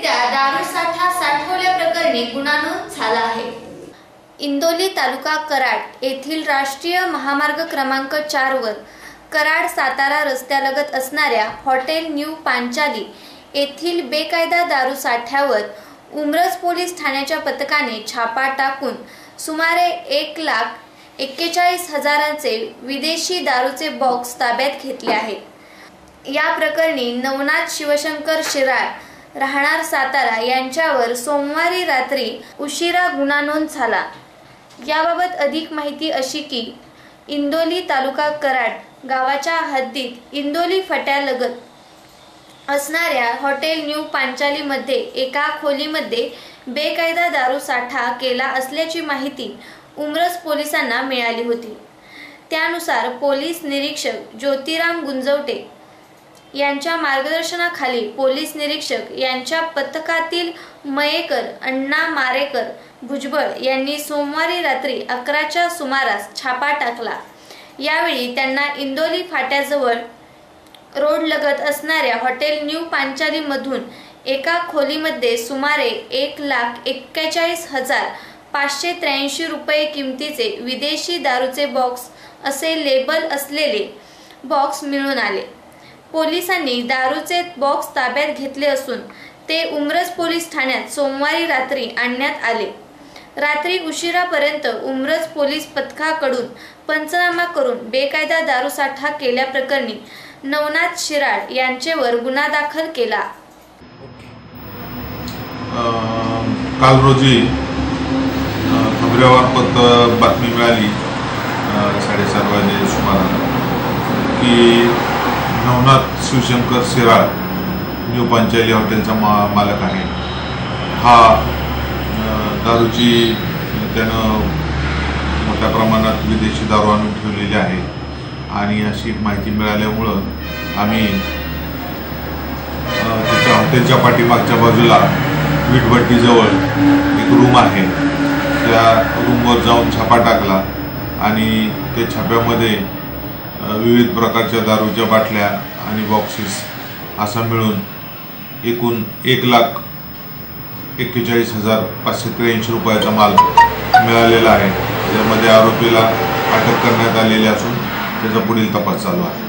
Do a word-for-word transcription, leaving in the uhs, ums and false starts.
अवैधरित्या दारू साठा साठवल्याप्रकरणी गुन्हा नोंद झाला आहे। इंदोली तालुका कराड येथील राष्ट्रीय महामार्ग क्रमांक चार वर कराड सातारा रस्त्यालगत असणाऱ्या हॉटेल न्यू पांचाली येथील बेकायदा दारू साठ्यावर उमरज पोलीस ठाण्याच्या पथकाने छापा टाकून सुमारे एक लाख एक्केचाळीस हजारांचे विदेशी दारूचे बॉक्स ताब्यात घेतले आहेत। या प्रकरणी नवनाथ शिवशंकर शिराळ राहणार सातारा यांच्यावर सोमवारी रात्री उशिरा गुन्हा नोंद झाला। याबाबत अधिक माहिती अशी की इंदोली तालुका कराड गावाच्या हद्दीत इंदोली फट्यालगत असणाऱ्या हॉटेल न्यू पांचाली मध्ये एका खोलीमध्ये बेकायदा दारू साठा केला असल्याची माहिती उमरज पोलिसांना मिळाली होती। त्यानुसार पोलीस निरीक्षक ज्योतिराम गुंजवटे यांच्या मार्गदर्शनाखाली पोलीस निरीक्षक यांच्या पथकातील मयेकर अण्णा मारेकर भुजबळ यांनी सोमवारी रात्री अकराच्या सुमारास छापा टाकला। यावेळी त्यांना इंदोली फाट्याजवळ रोड लगत असणाऱ्या हॉटेल न्यू पांचाली मधून एका खोलीमध्ये सुमारे एक लाख एक्केचाळीस हजार पाचशे त्र्याऐंशी रुपये किमतीचे विदेशी दारूचे बॉक्स असे लेबल असलेले बॉक्स मिळून आले। पोलिसांनी दारूचे बॉक्स ताब्यात घेतले असून ते उमरज पोलीस ठाण्यात सोमवारी रात्री आणण्यात आले। रात्री उशिरापर्यंत उमरज पोलीस पथकाकडून पंचनामा करून बेकायदा दारू साठा केल्याप्रकरणी नवनाथ शिराळ यांचेवर गुन्हा दाखल केला। काल रोजी खबरेमार्फत बातमी मिळाली साडेसात वाजे सुमारास की नवनाथ शिवशंकर शिराळ न्यू पांचाली हॉटेलचा मा मालक आहे। हा दारूची त्यानं मोठ्या प्रमाणात विदेशी दारू आणून ठेवलेली आहे आणि अशी माहिती मिळाल्यामुळं आम्ही त्याच्या हॉटेलच्या पाठीमागच्या बाजूला वीटभट्टीजवळ एक रूम आहे, त्या रूमवर जाऊन छापा टाकला आणि त्या छाप्यामध्ये विविध प्रकारच्या दारूच्या बाटल्या आणि बॉक्सेस असा मिळून एकूण एक लाख एक्केचाळीस हजार पाचशे त्र्याऐंशी रुपयाचा माल मिळालेला आहे। त्यामध्ये आरोपीला अटक करण्यात आलेली असून त्याचा पुढील तपास चालू आहे।